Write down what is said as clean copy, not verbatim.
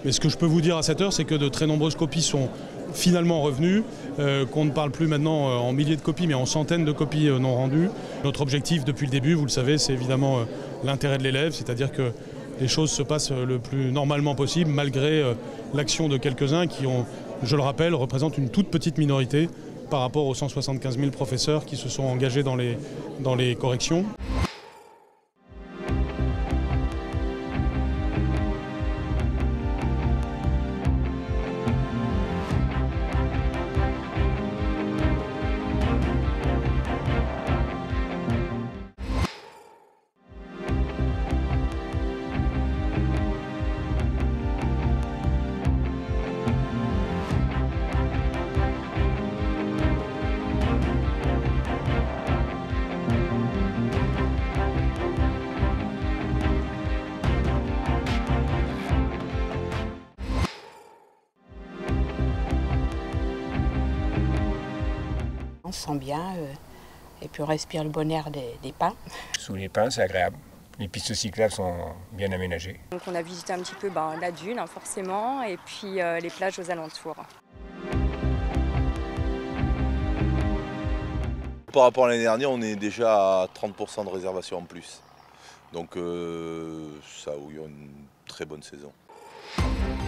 Mais ce que je peux vous dire à cette heure, c'est que de très nombreuses copies sont finalement revenues, qu'on ne parle plus maintenant en milliers de copies, mais en centaines de copies non rendues. Notre objectif depuis le début, vous le savez, c'est évidemment l'intérêt de l'élève, c'est-à-dire que les choses se passent le plus normalement possible, malgré l'action de quelques-uns qui ont, je le rappelle, représentent une toute petite minorité par rapport aux 175 000 professeurs qui se sont engagés dans les corrections. On se sent bien et puis on respire le bon air des pins. Sous les pins, c'est agréable. Les pistes cyclables sont bien aménagées. Donc on a visité un petit peu la dune forcément et puis les plages aux alentours. Par rapport à l'année dernière, on est déjà à 30% de réservation en plus. Donc ça augure une très bonne saison.